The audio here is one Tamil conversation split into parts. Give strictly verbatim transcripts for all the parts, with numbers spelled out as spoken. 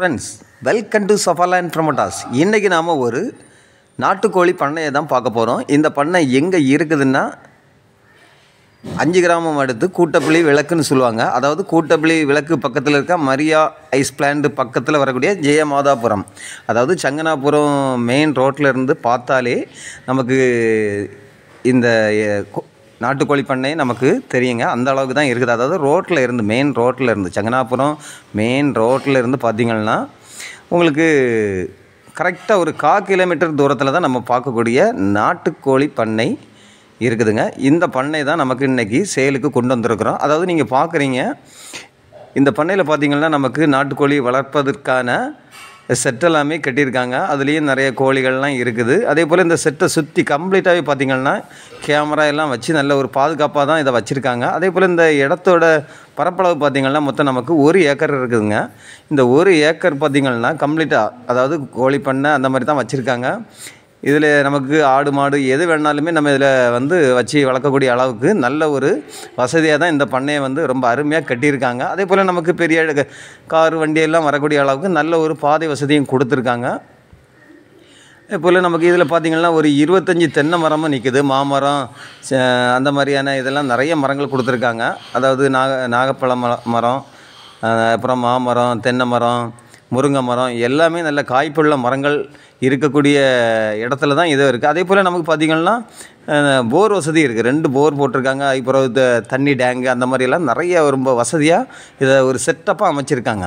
ஃப்ரெண்ட்ஸ், வெல்கம் டு சஃபாலேண்ட் ப்ரமோட்டாஸ். இன்றைக்கி நாம் ஒரு நாட்டுக்கோழி பண்ணையை தான் பார்க்க போகிறோம். இந்த பண்ணை எங்கே இருக்குதுன்னா அஞ்சு கிராமம் அடுத்து கூட்டப்பள்ளி விளக்குன்னு சொல்லுவாங்க. அதாவது கூட்டப்பள்ளி விளக்கு பக்கத்தில் இருக்க மரியா ஐஸ் பிளான்ட் பக்கத்தில் வரக்கூடிய ஜெயமாதாபுரம், அதாவது சங்கனாபுரம் மெயின் ரோட்டில் இருந்து பார்த்தாலே நமக்கு இந்த நாட்டுக்கோழி பண்ணை நமக்கு தெரியுங்க. அந்த அளவுக்கு தான் இருக்குது. அதாவது ரோட்டில் இருந்து மெயின் ரோட்டில் இருந்து சங்கனாபுரம் மெயின் ரோட்டில் இருந்து பார்த்திங்கன்னா உங்களுக்கு கரெக்டாக ஒரு கா கிலோமீட்டர் தூரத்தில் தான் நம்ம பார்க்கக்கூடிய நாட்டுக்கோழி பண்ணை இருக்குதுங்க. இந்த பண்ணை தான் நமக்கு இன்றைக்கி சேலுக்கு கொண்டு வந்திருக்கிறோம். அதாவது நீங்கள் பார்க்குறீங்க, இந்த பண்ணையில் பார்த்திங்கன்னா நமக்கு நாட்டுக்கோழி வளர்ப்பதற்கான செட் எல்லாமே கட்டியிருக்காங்க. அதுலேயும் நிறைய கோழிகள்லாம் இருக்குது. அதே போல் இந்த செட்டை சுற்றி கம்ப்ளீட்டாகவே பார்த்திங்கன்னா கேமரா எல்லாம் வச்சு நல்ல ஒரு பாதுகாப்பாக தான் இதை வச்சுருக்காங்க. அதே போல் இந்த இடத்தோட பரப்பளவு பார்த்திங்கன்னா மொத்தம் நமக்கு ஒரு ஏக்கர் இருக்குதுங்க. இந்த ஒரு ஏக்கர் பார்த்திங்கன்னா கம்ப்ளீட்டாக அதாவது கோழி பண்ணை அந்த மாதிரி தான் வச்சுருக்காங்க. இதில் நமக்கு ஆடு மாடு எது வேணாலுமே நம்ம இதில் வந்து வச்சு வளர்க்கக்கூடிய அளவுக்கு நல்ல ஒரு வசதியாக தான் இந்த பண்ணையை வந்து ரொம்ப அருமையாக கட்டியிருக்காங்க. அதே போல் நமக்கு பெரிய கார் வண்டியெல்லாம் வரக்கூடிய அளவுக்கு நல்ல ஒரு பாதை வசதியும் கொடுத்துருக்காங்க. அதே போல் நமக்கு இதில் பார்த்திங்கன்னா ஒரு இருபத்தஞ்சி தென்னை மரமும் நிற்குது. மாமரம் அந்த மாதிரியான இதெல்லாம் நிறைய மரங்கள் கொடுத்துருக்காங்க. அதாவது நாக நாகப்பழ மரம், அப்புறம் மாமரம், தென்னை மரம், முருங்கை மரம் எல்லாமே நல்ல காய்ப்புள்ள மரங்கள் இருக்கக்கூடிய இடத்துல தான் இது இருக்குது. அதே போல் நமக்கு பார்த்திங்கன்னா போர் வசதி இருக்குது. ரெண்டு போர் போட்டிருக்காங்க. அப்புறம் இந்த தண்ணி டேங்கு அந்த மாதிரியெல்லாம் நிறைய ரொம்ப வசதியாக இதை ஒரு செட்டப்பாக அமைச்சிருக்காங்க.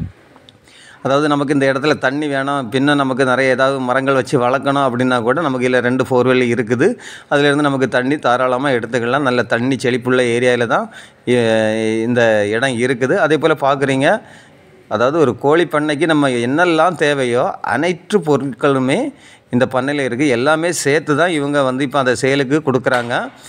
அதாவது நமக்கு இந்த இடத்துல தண்ணி வேணும், பின்ன நமக்கு நிறைய ஏதாவது மரங்கள் வச்சு வளர்க்கணும் அப்படின்னா கூட நமக்கு இல்லை ரெண்டு ஃபோர்வெல் இருக்குது. அதிலேருந்து நமக்கு தண்ணி தாராளமாக எடுத்துக்கலாம். நல்ல தண்ணி செழிப்புள்ள ஏரியாவில் தான் இந்த இடம் இருக்குது. அதே போல் பார்க்குறீங்க, அதாவது ஒரு கோழி பண்ணைக்கு நம்ம என்னெல்லாம் தேவையோ அனைத்து பொருட்களுமே இந்த பண்ணையில் இருக்குது. எல்லாமே சேர்த்து தான் இவங்க வந்து இப்போ அந்த சேலுக்கு கொடுக்குறாங்க.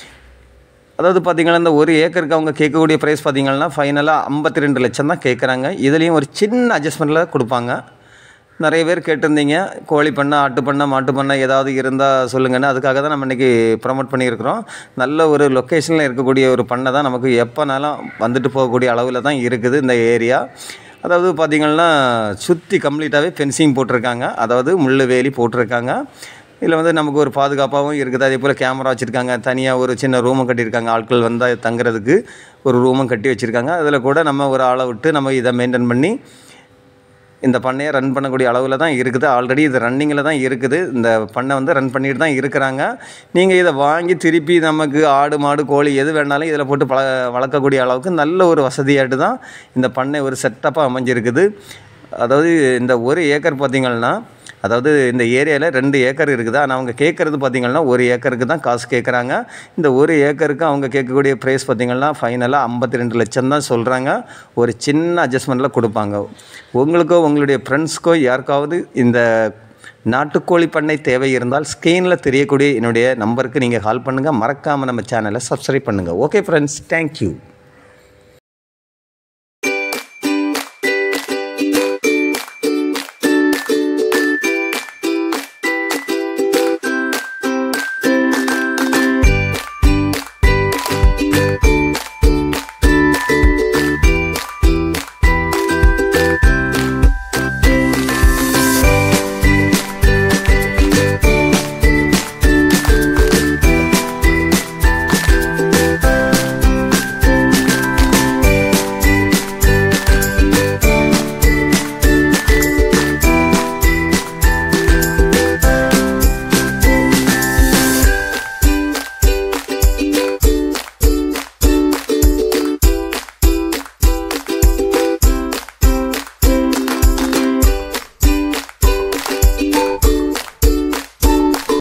அதாவது பார்த்திங்கன்னா இந்த ஒரு ஏக்கருக்கு அவங்க கேட்கக்கூடிய ப்ரைஸ் பார்த்திங்கன்னா ஃபைனலாக ஐம்பத்தி ரெண்டு லட்சம் தான் கேட்குறாங்க. இதுலேயும் ஒரு சின்ன அட்ஜஸ்ட்மெண்ட்டில் கொடுப்பாங்க. நிறைய பேர் கேட்டிருந்தீங்க, கோழி பண்ணை, ஆட்டு பண்ணை, மாட்டு பண்ணை ஏதாவது இருந்தால் சொல்லுங்கன்னு. அதுக்காக தான் நம்ம இன்றைக்கி ப்ரமோட் பண்ணியிருக்கிறோம். நல்ல ஒரு லொக்கேஷனில் இருக்கக்கூடிய ஒரு பண்ணை தான். நமக்கு எப்போனாலும் வந்துட்டு போகக்கூடிய அளவில் தான் இருக்குது இந்த ஏரியா. அதாவது பார்த்திங்கன்னா சுற்றி கம்ப்ளீட்டாகவே ஃபென்சிங் போட்டிருக்காங்க. அதாவது முள் வேலி போட்டிருக்காங்க. இதில் வந்து நமக்கு ஒரு பாதுகாப்பாகவும் இருக்குது. அதே போல் கேமரா வச்சுருக்காங்க. தனியாக ஒரு சின்ன ரூமும் கட்டியிருக்காங்க. ஆட்கள் வந்தால் தங்குறதுக்கு ஒரு ரூமும் கட்டி வச்சுருக்காங்க. அதில் கூட நம்ம ஒரு ஆளை விட்டு நம்ம இதை மெயின்டைன் பண்ணி இந்த பண்ணையை ரன் பண்ணக்கூடிய அளவில் தான் இருக்குது. ஆல்ரெடி இது ரன்னிங்கில் தான் இருக்குது. இந்த பண்ணை வந்து ரன் பண்ணிட்டு தான் இருக்கிறாங்க. நீங்கள் இதை வாங்கி திருப்பி நமக்கு ஆடு மாடு கோழி எது வேணாலும் இதில் போட்டு பழ வளர்க்கக்கூடிய அளவுக்கு நல்ல ஒரு வசதியாட்டு தான் இந்த பண்ணை ஒரு செட்டப்பாக அமைஞ்சிருக்குது. அதாவது இந்த ஒரு ஏக்கர் பார்த்திங்கன்னா, அதாவது இந்த ஏரியாவில் ரெண்டு ஏக்கர் இருக்குது. ஆனால் அவங்க கேட்குறது பார்த்திங்கன்னா ஒரு ஏக்கருக்கு தான் காசு கேட்குறாங்க. இந்த ஒரு ஏக்கருக்கு அவங்க கேட்கக்கூடிய ப்ரைஸ் பார்த்திங்கன்னா ஃபைனலாக ஐம்பத்தி ரெண்டு லட்சம் தான் சொல்கிறாங்க. ஒரு சின்ன அட்ஜஸ்ட்மெண்ட்டில் கொடுப்பாங்க. உங்களுக்கோ உங்களுடைய ஃப்ரெண்ட்ஸ்க்கோ யாருக்காவது இந்த நாட்டுக்கோழி பண்ணை தேவை இருந்தால் ஸ்க்ரீனில் தெரியக்கூடிய என்னுடைய நம்பருக்கு நீங்கள் கால் பண்ணுங்கள். மறக்காமல் நம்ம சேனலை சப்ஸ்கிரைப் பண்ணுங்கள். Okay friends, thank you.